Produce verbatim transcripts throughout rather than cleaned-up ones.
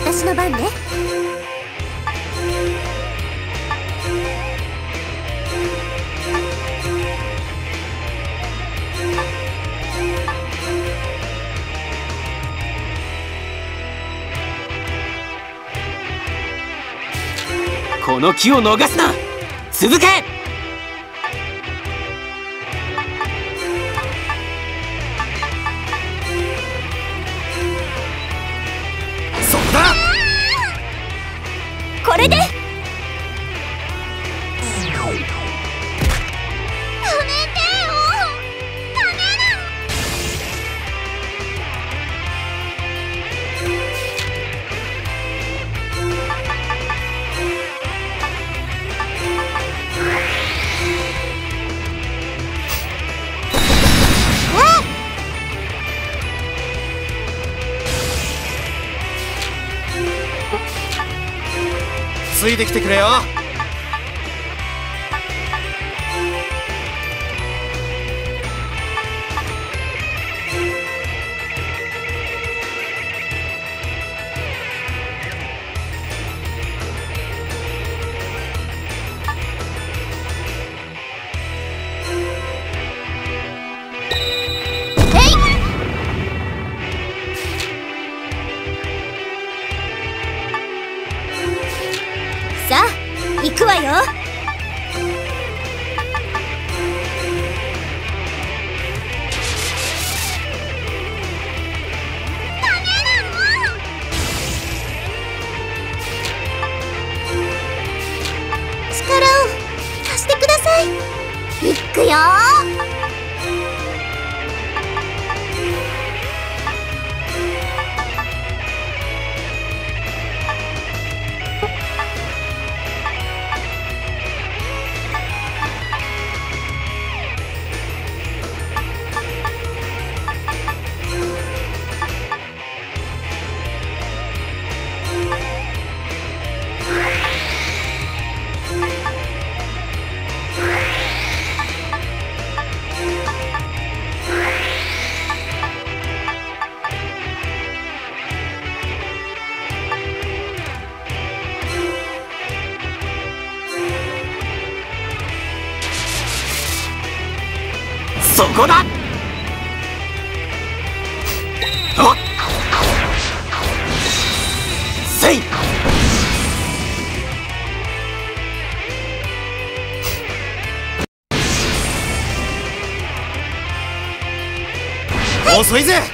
私の番ね。 この機を逃すな。続け。そこだ。 これでついてきてくれよ。 さあ行くわよ。力を貸してください。行くよ。 そこだ。おっせい。遅いぜ。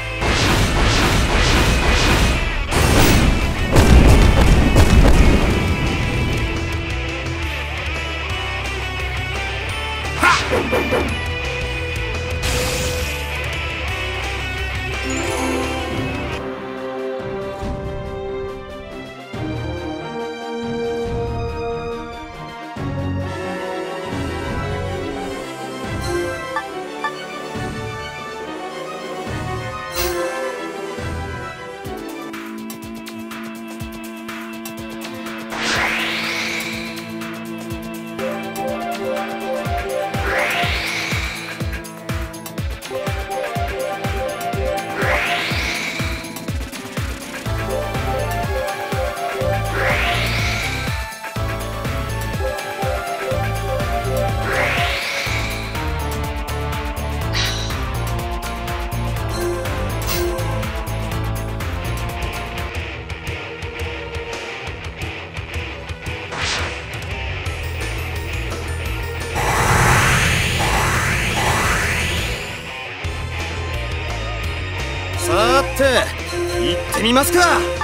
さて行ってみますか。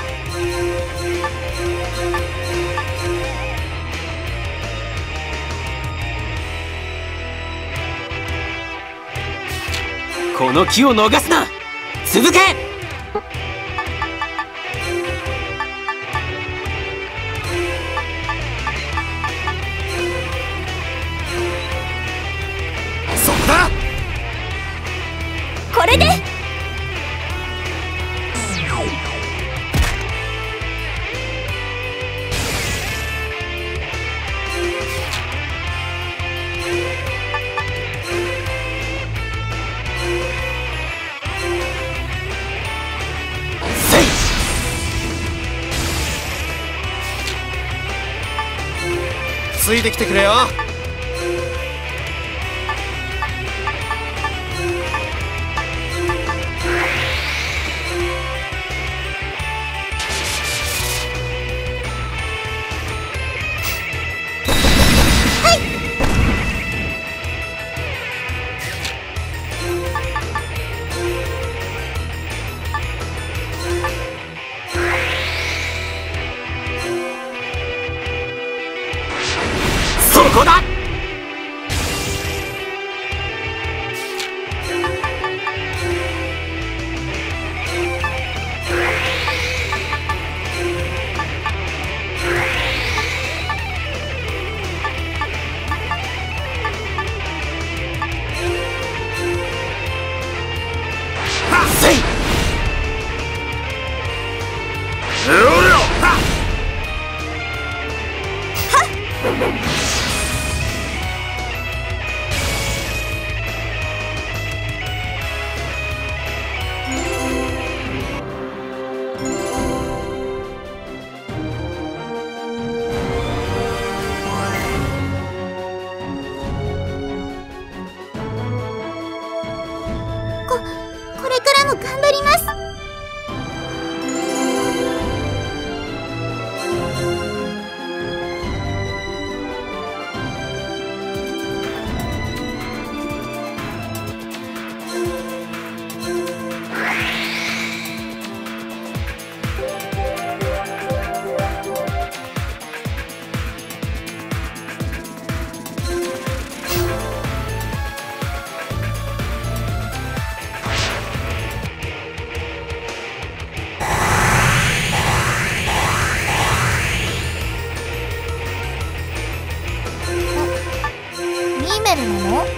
この機を逃すな。続け。そこだ。 これでついてきてくれよ。 そこだ。せい。 ここれからも頑張ります。ミメルなの？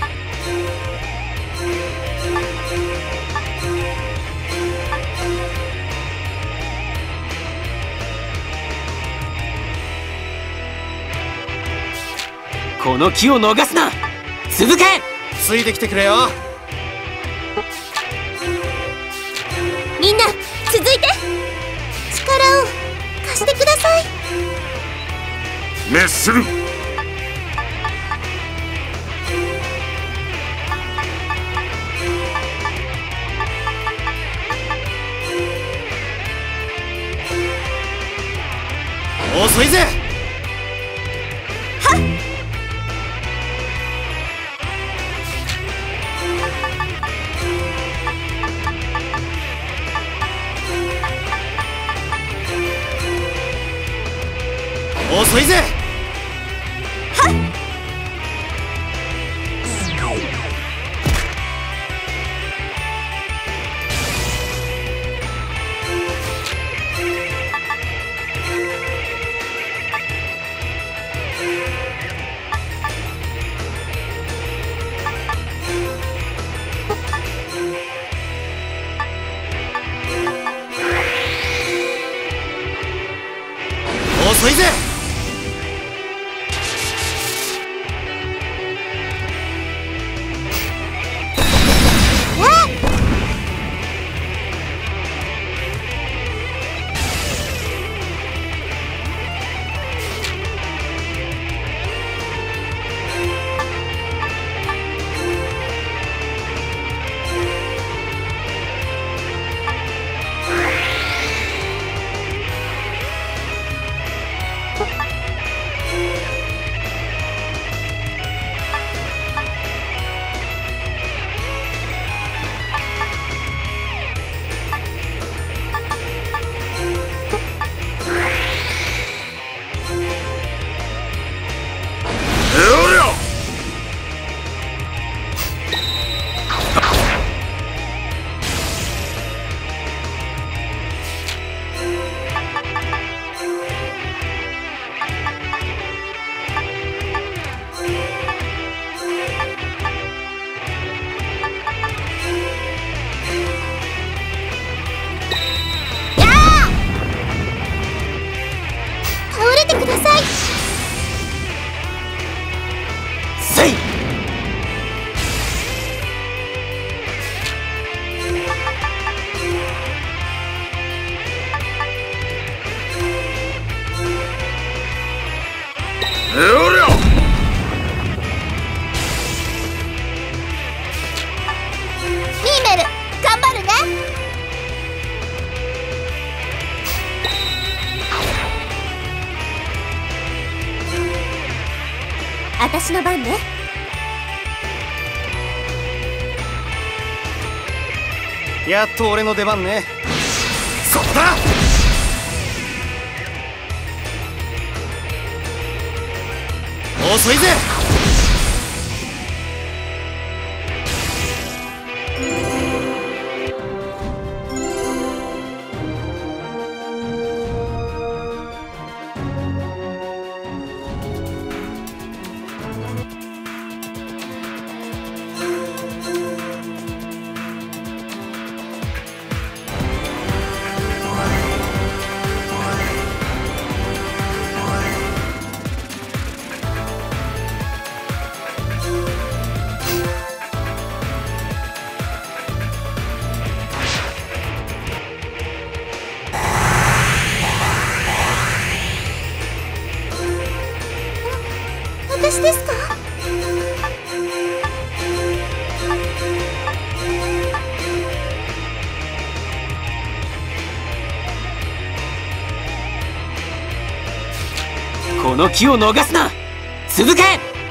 この機を逃すな。続け。 ついてきてくれよ。 みんな続いて。力を貸してください。 滅する。遅いぜ。 はっ。 遅いぜ。 はっ。 遅いぜ。 私の番ね。 やっと俺の出番ね。そこだ。遅いぜ。 私ですか？ この機を逃すな。続け。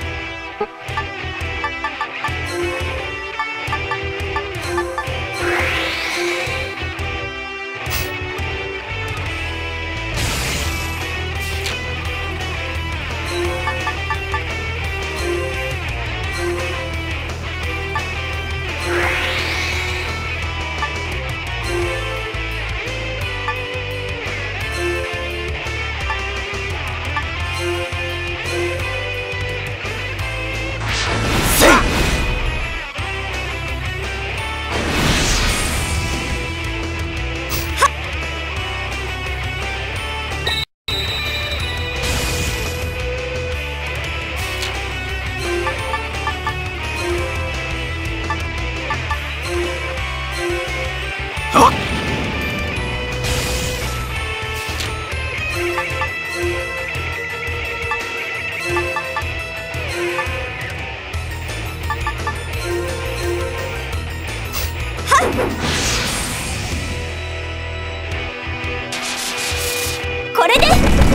これで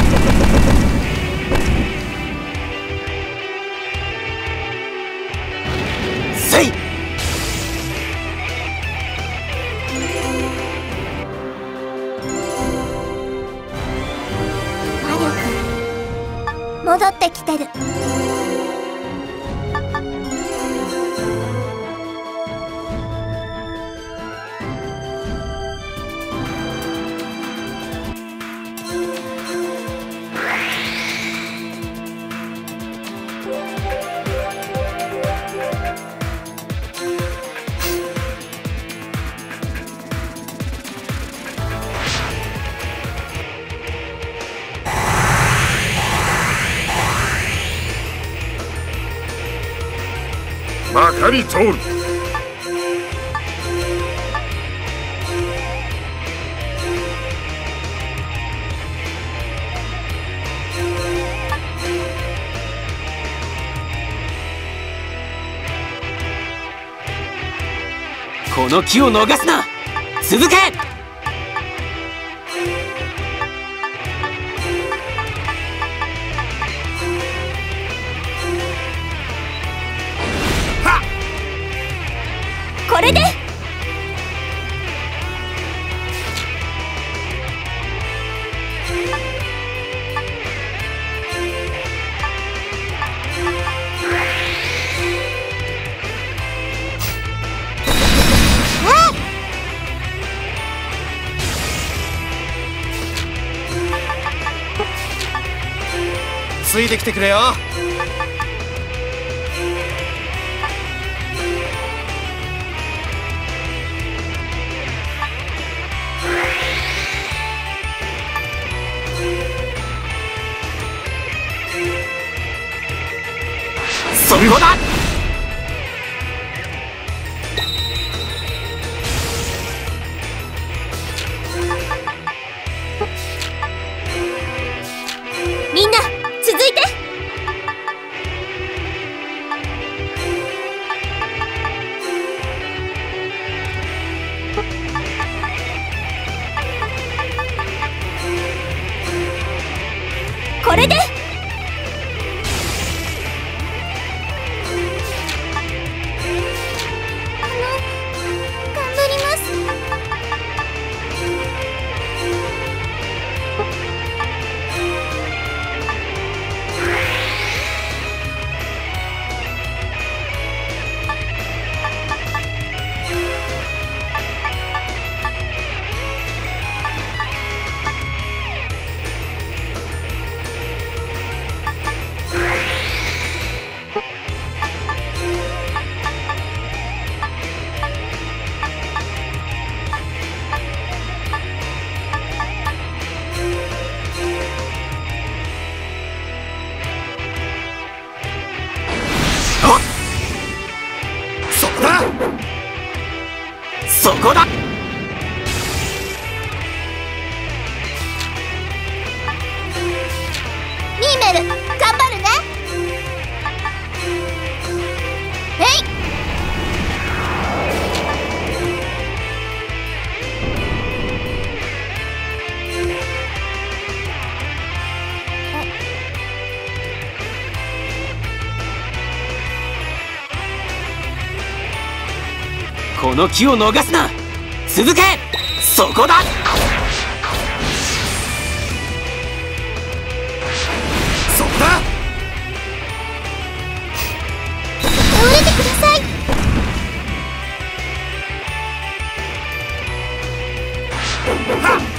せい。 魔力戻ってきてる。 まかり通る。 この機を逃すな。続け。 これでついてきてくれよ。 そこだ。 みんな続いて。これでそこだ。 ミーメル頑張るね。えい。 この機を逃すな。続け。そこだ。 そこだ。 倒れてください。 はっ。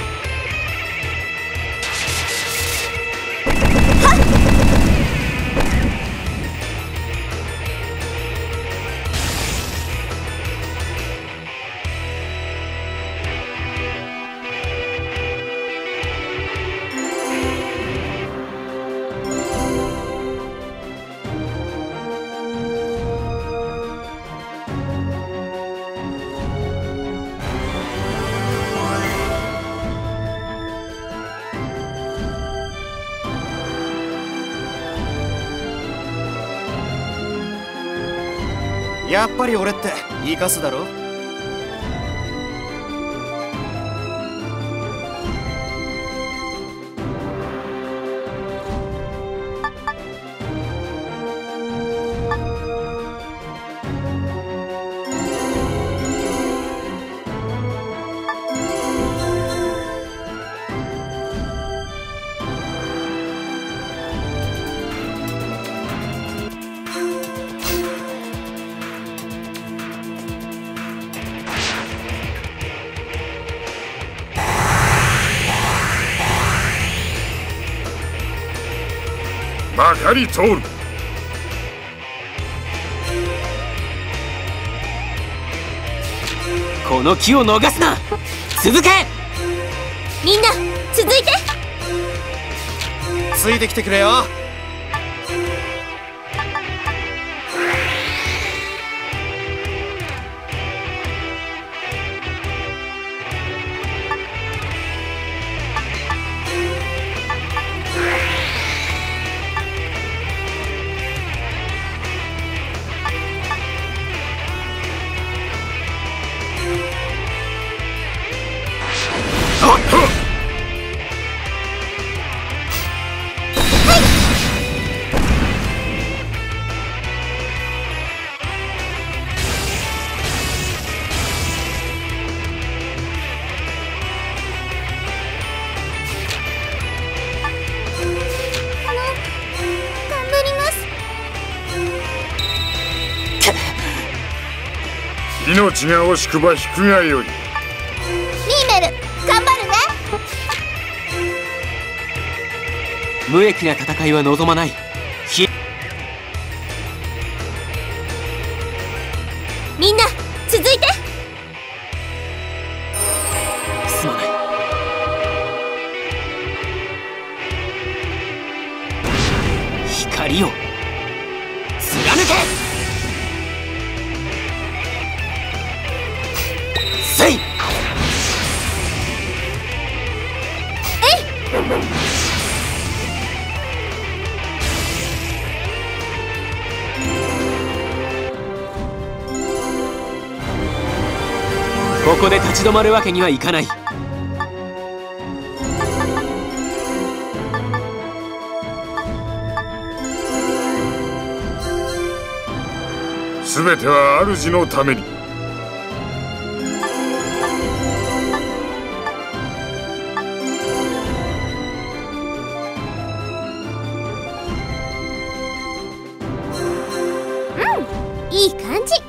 やっぱり俺って生かすだろ。 まかり通る。 この機を逃すな。続け。 みんな続いて。 ついてきてくれよ。 命が惜しくば引くがよい。 ミーメル頑張るね。 無益な戦いは望まない。ひみんな続いて。 すまない。光を貫け。せい。ここで立ち止まるわけにはいかない。 すべては主のために。 いい感じ。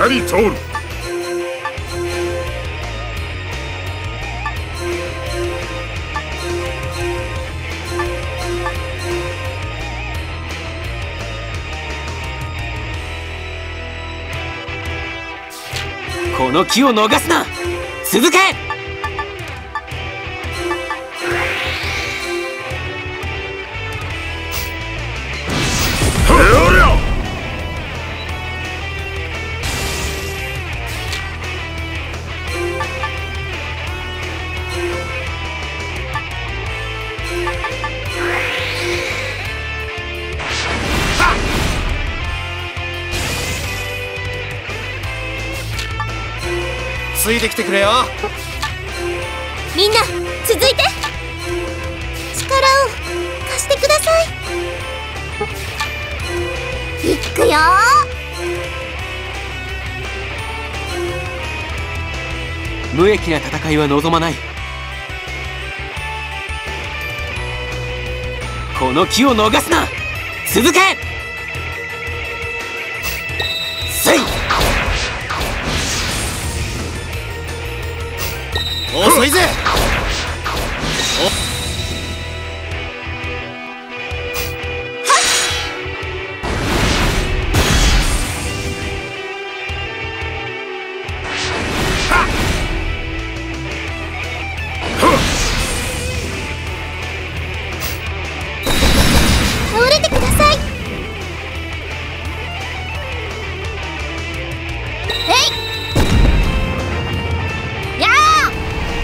かり通る。 この機を逃すな。続け。 ついてきてくれよ。 みんな続いて、力を貸してください。いくよ。 無益な戦いは望まない。この機を逃すな。続け。せい。 遅いぜ。 倒れてください。えい。やあ。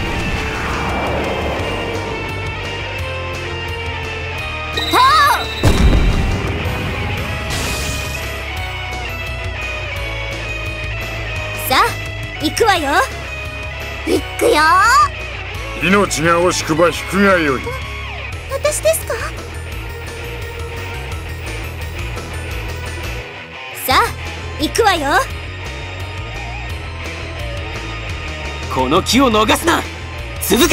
さあ行くわよ。行くよ。 命が惜しくば引くがよい。 私ですか。さあ行くわよ。 この機を逃すな。続け。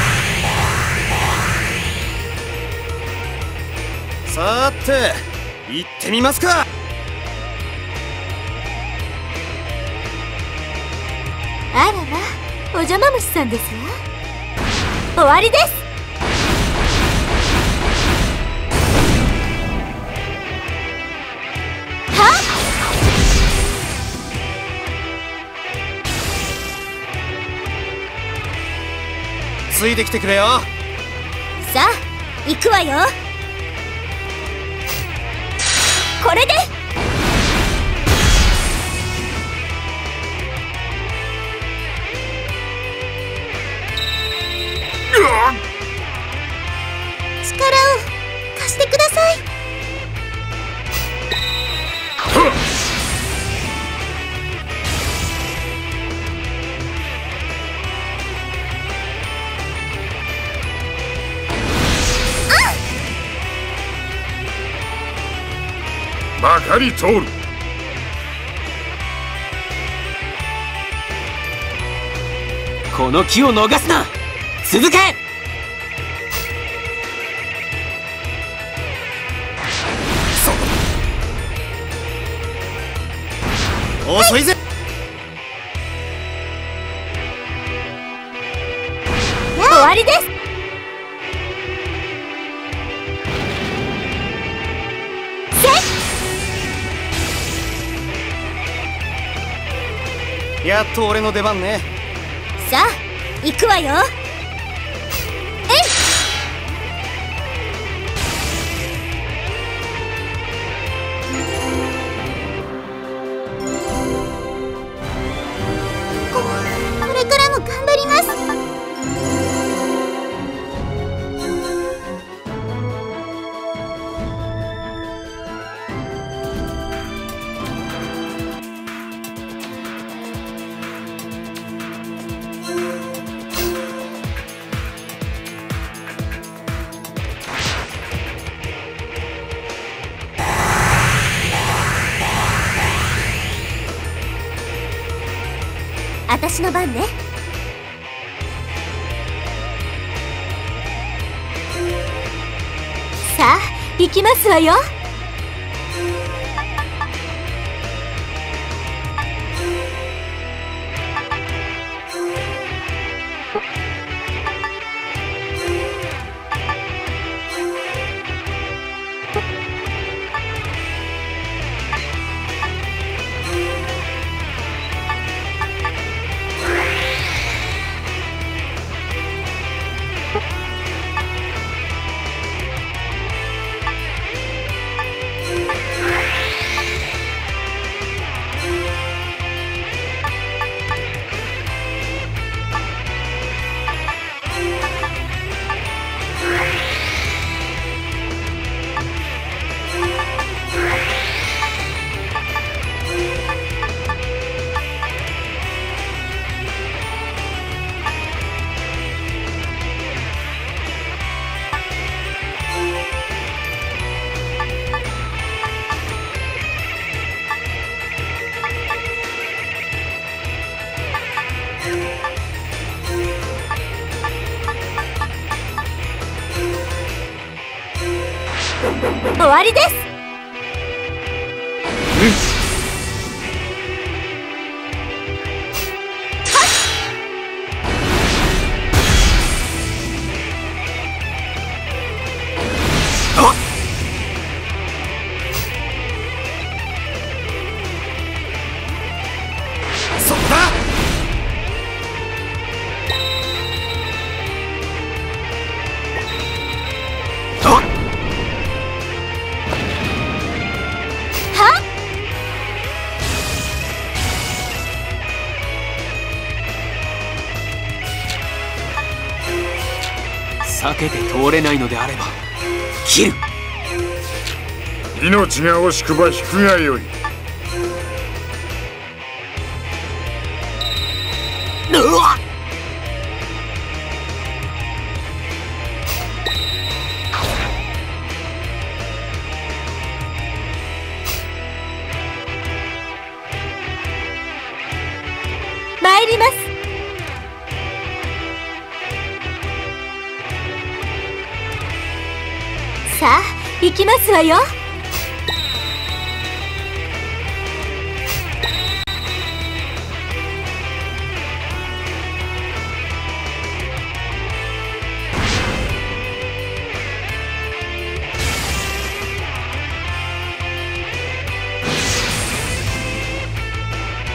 さて行ってみますか。 あらま、お邪魔虫さんですわ。終わりです。はっ、 ついてきてくれよ。 さあ行くわよ。これで力を貸してください。 まかり通る。 この機を逃すな。続け。 遅いぜ。 終わりです。 やっと俺の出番ね。 さあ行くわよ。えい。ここれからも頑張ります。私の番ね。さあ行きますわよ。終わりです。 そこだ。 避けて通れないのであれば切る。 命が惜しくば引くがよい。 うわっ。 参ります。さあ行きますわよ。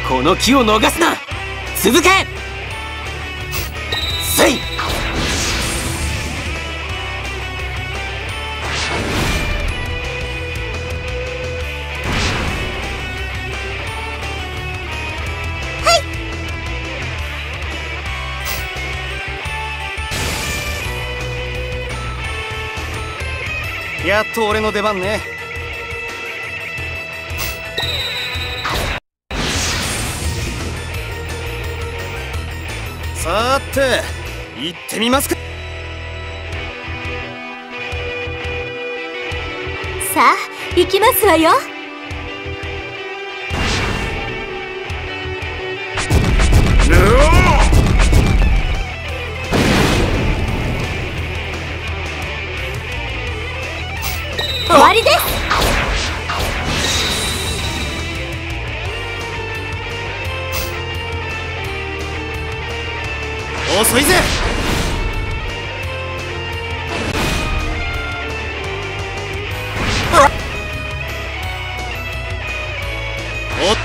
この機を逃すな。続け。せい。 やっと俺の出番ね。さーて行ってみますか。 さあ行きますわよ。終わりです。 遅いぜ。お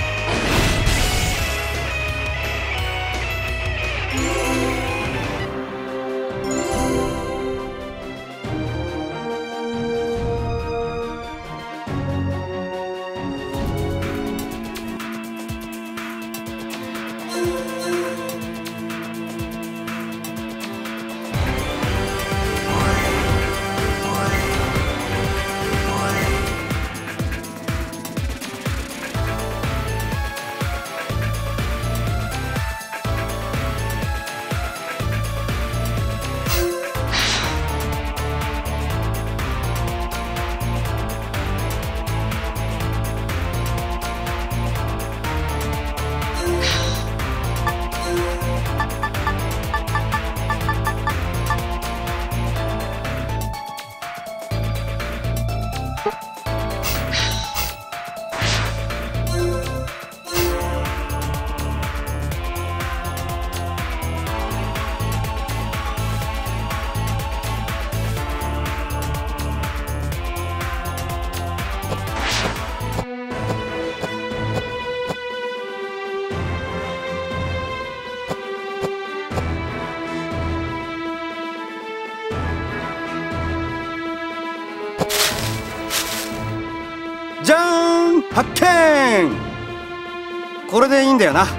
じゃーん、発見。これでいいんだよな。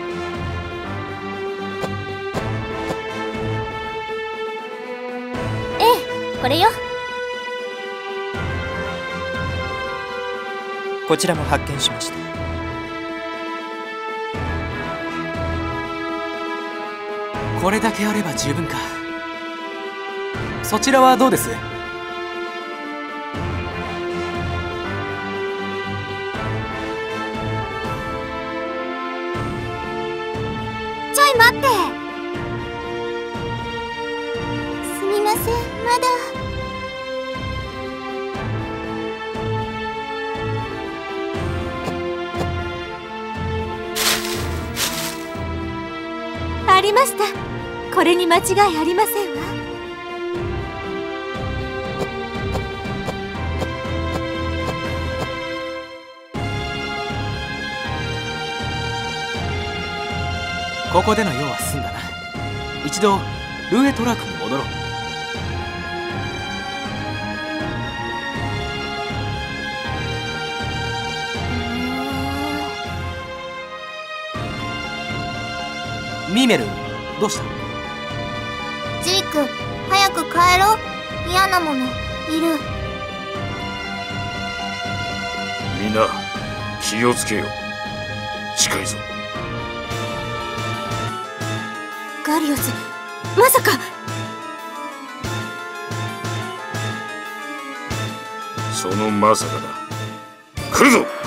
ええ、これよ。 こちらも発見しました。 これだけあれば十分か。そちらはどうです？ ちょい待って。すみません、まだ。ありました。これに間違いありませんわ。 ここでの用は済んだな。一度ルーエトラークに戻ろう。ミーメル、どうした？ ジーク、早く帰ろう。嫌なものいる。 みんな気をつけよう。近いぞ。 ガリオス、まさか。 そのまさかだ。来るぞ。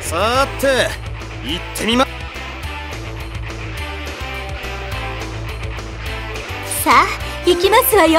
さーて行ってみま。 さあ行きますわよ。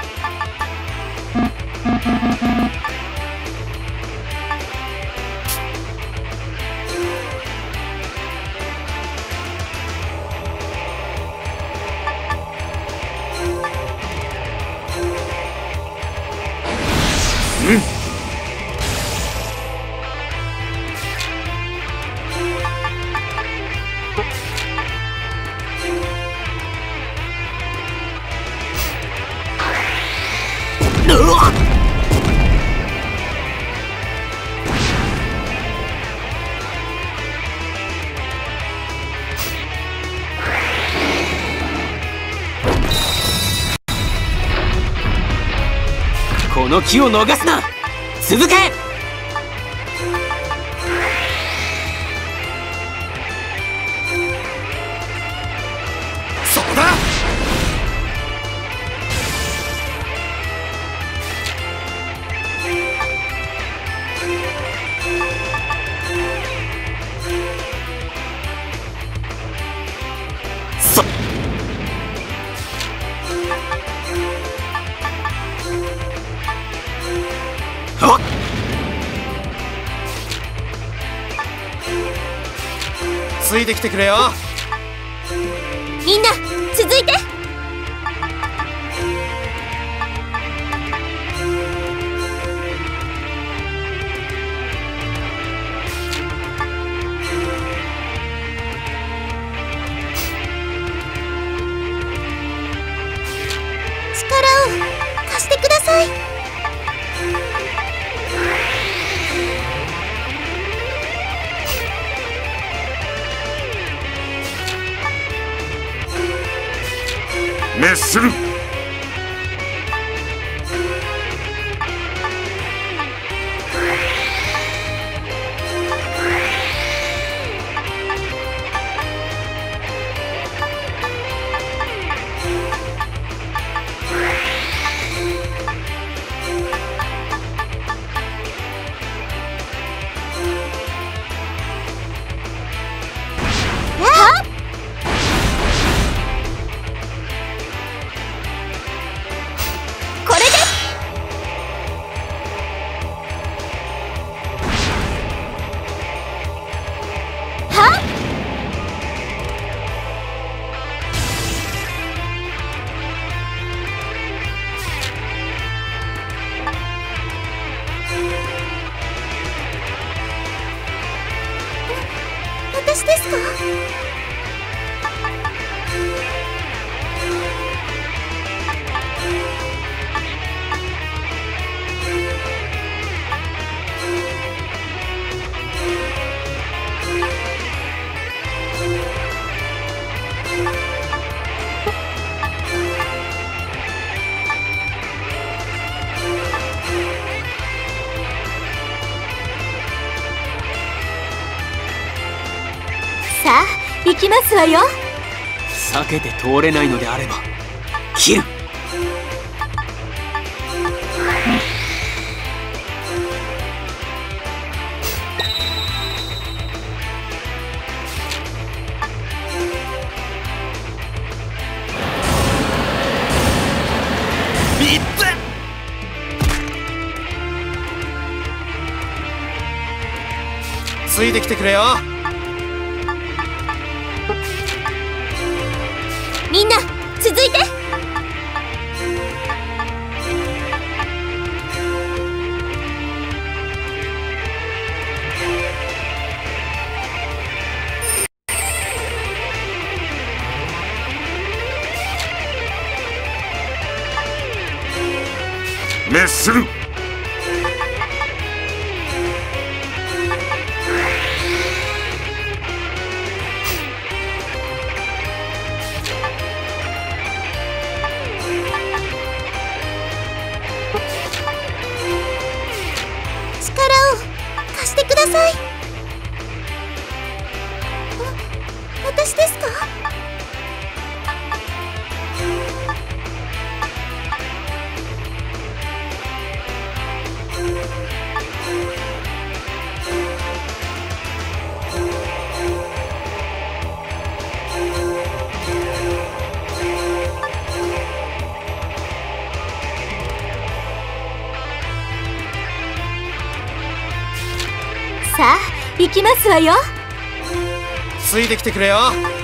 この機を逃すな。続け。 そこだ。 そはっ。 ついてきてくれよ。 みんな続いて。力を貸してください。 滅する。私ですか？さあ行きますわよ。 避けて通れないのであれば切る。 みっつついてきてくれよ。 みんな続いて。 滅する。 貸してください。あ、私ですか？ さあ行きますわよ。 ついてきてくれよ。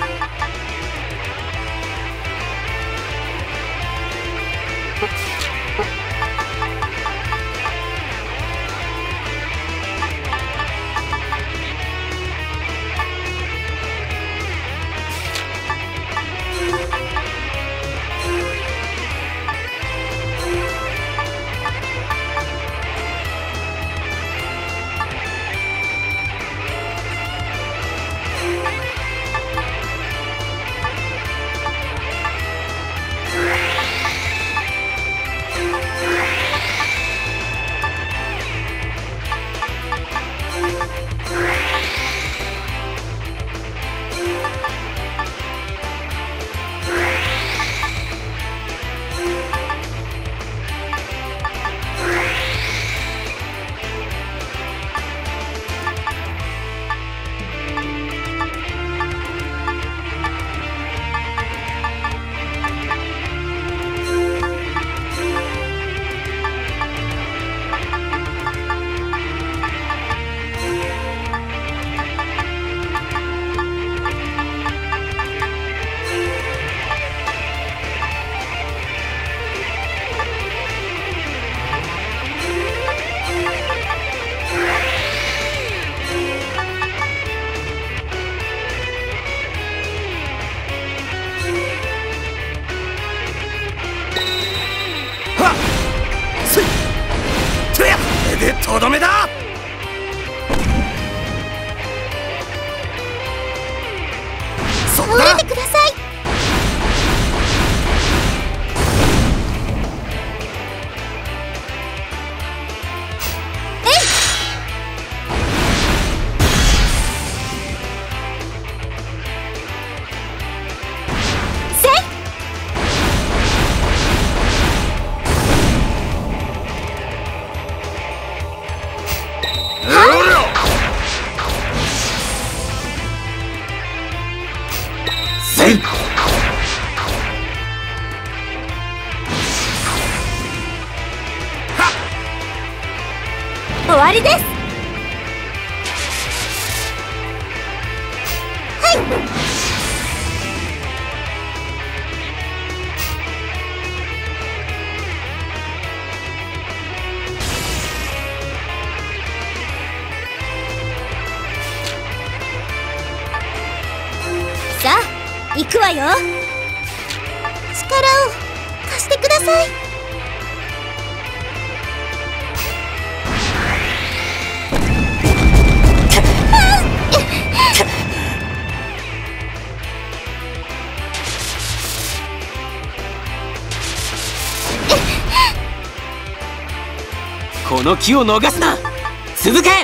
でとどめだ。そこだ。 倒れてください。えい。せい。終わりです。はい。さあ行くわよ。力を貸してください。 この機を逃すな。続け。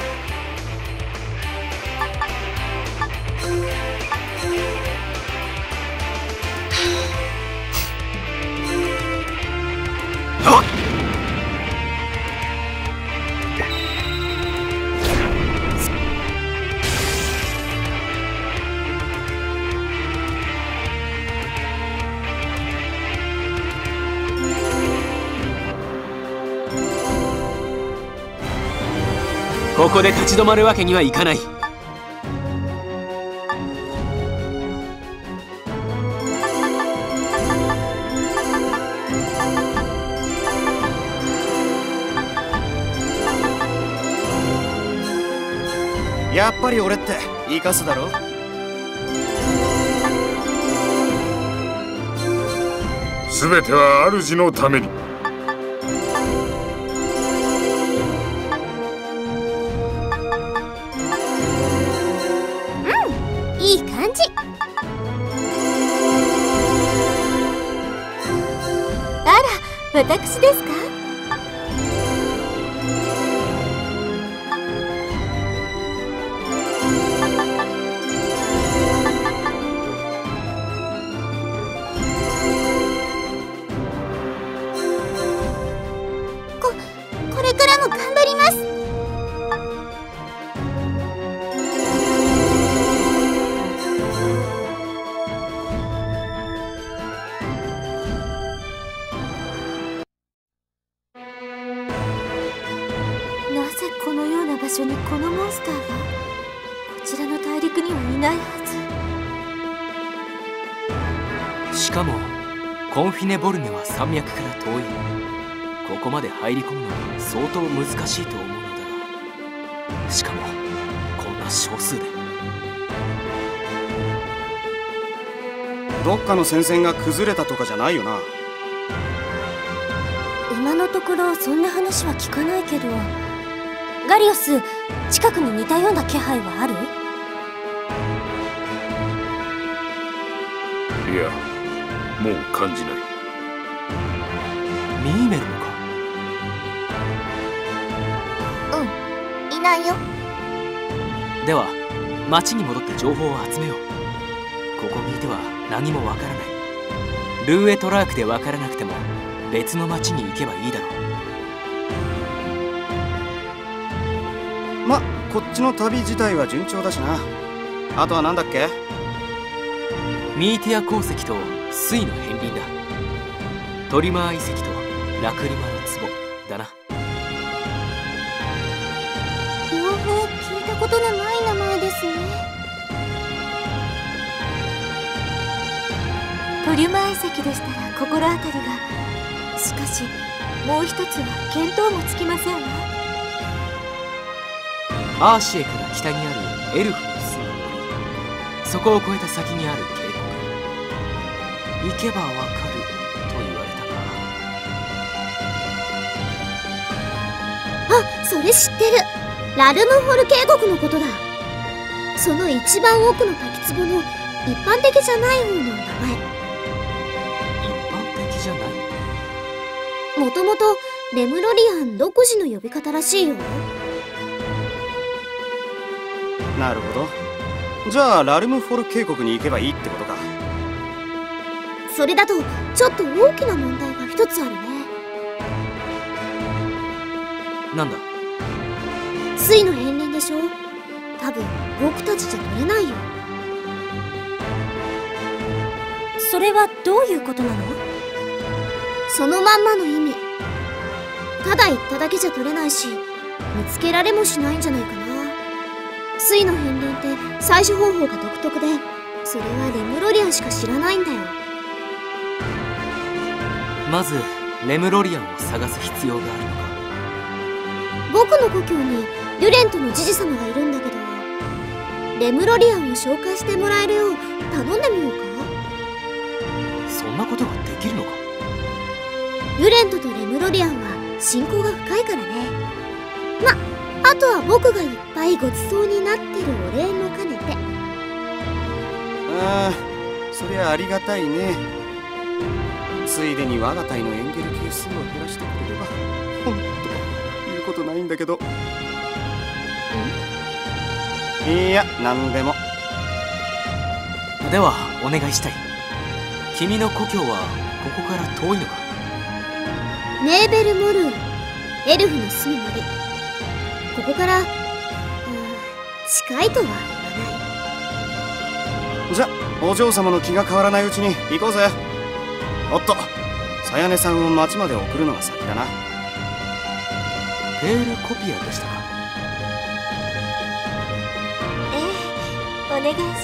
ここで立ち止まるわけにはいかない。 やっぱり俺って生かすだろ。 全ては主のために。 いい感じ。あら、私ですか？こ、これからも頑張ります。 ちらの大陸にはいないはず。しかもコンフィネボルネは山脈から遠い。ここまで入り込むのは相当難しいと思うのだが、しかもこんな少数で。 どっかの戦線が崩れたとかじゃないよな。 今のところそんな話は聞かないけど、ガリオス、近くに似たような気配はある？ いや、もう感じない。 ミーメルのか？ うん、いないよ。 では町に戻って情報を集めよう。ここにいては何もわからない。ルーエトラークでわからなくても別の町に行けばいいだろう。 ま、こっちの旅自体は順調だしな。あとは何だっけ？ ミーティア鉱石と水の片鱗だ。トリマー遺跡とラクリマの壺だな。 両方聞いたことのない名前ですね。トリマー遺跡でしたら心当たりが。しかしもう一つは見当もつきませんわ。 アーシエから北にあるエルフの住む森、そこを越えた先にある渓谷。行けばわかると言われたあ、 か。 それ知ってる。ラルムホル渓谷のことだ。その一番奥の滝壺の一般的じゃない方の名前。 一般的じゃない？ もともとレムロリアン独自の呼び方らしいよ。 なるほど。じゃあラルムフォル渓谷に行けばいいってことか。 それだとちょっと大きな問題が一つあるね。 なんだ？ 水の片鱗でしょ。多分僕たちじゃ取れないよ。それはどういうことなの？そのまんまの意味。ただ言っただけじゃ取れないし、見つけられもしないんじゃないかな。水の片鱗って採取方法が独特で、それはレムロリアンしか知らないんだよ。 まずレムロリアンを探す必要があるのか。 僕の故郷にデュレントのジジ様がいるんだけど、レムロリアンを紹介してもらえるよう頼んでみようか。 そんなことができるのか。 デュレントとレムロリアンは親交が深いからね。ま、あとは僕がいっぱいごちそうになってるお礼も兼ねて。 ああ、そりゃありがたいね。ついでに我が隊のエンゲル係数を減らしてくれればほんと言うことないんだけど。いや、なんでも。 ではお願いしたい。君の故郷はここから遠いのか。 ネーベルモルー、エルフの住む森。ここから、うん、近いとは言わない。 じゃ、お嬢様の気が変わらないうちに行こうぜ。おっと、さやねさんを町まで送るのが先だな。 ペールコピアでしたか。 ええ、お願いします。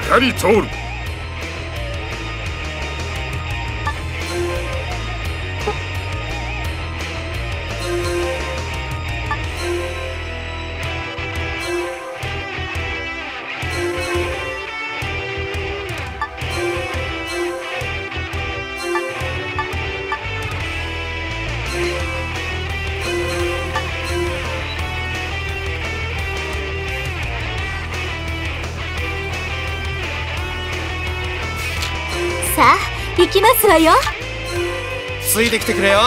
かり通る。 さあ行きますわよ。 ついてきてくれよ。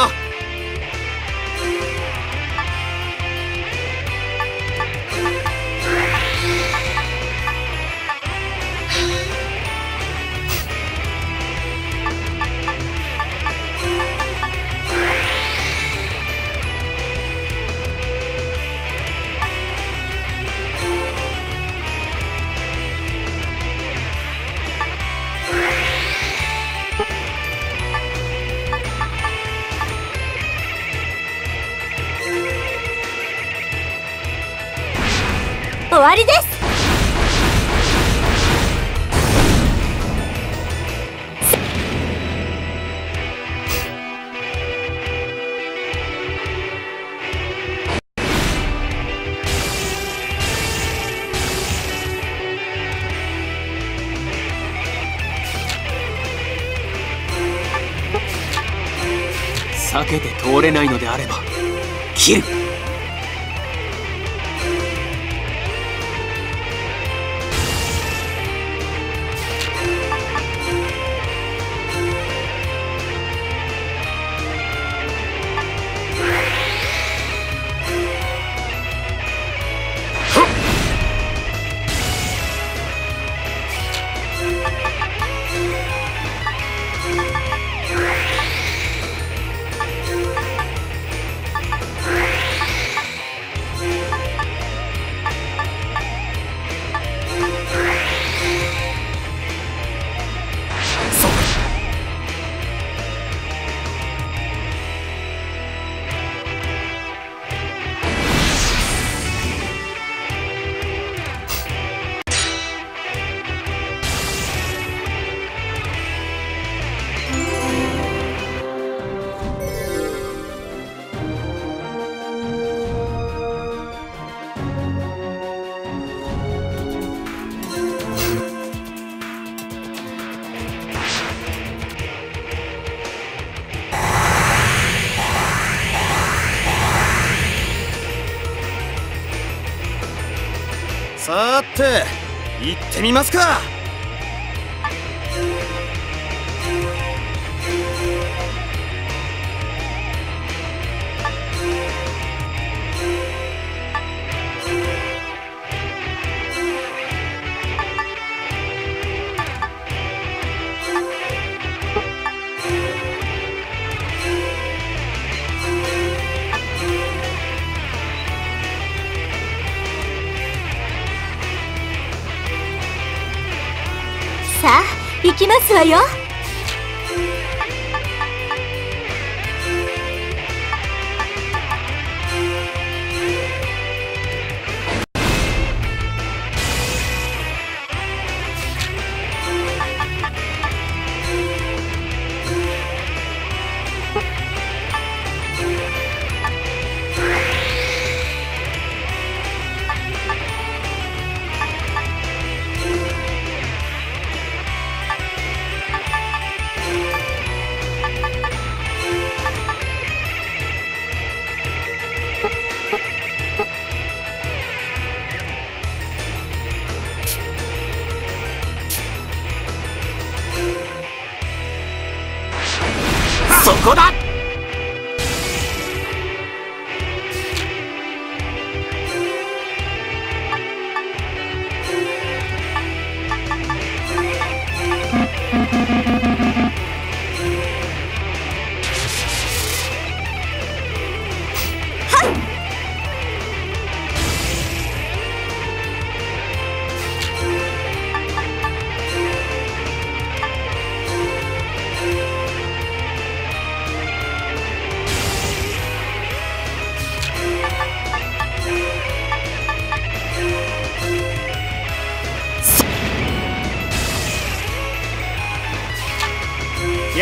終わりです。 避けて通れないのであれば切る。 さーて行ってみますか。 さあ行きますわよ。 そこだ。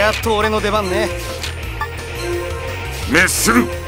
やっと俺の出番ね。 滅する。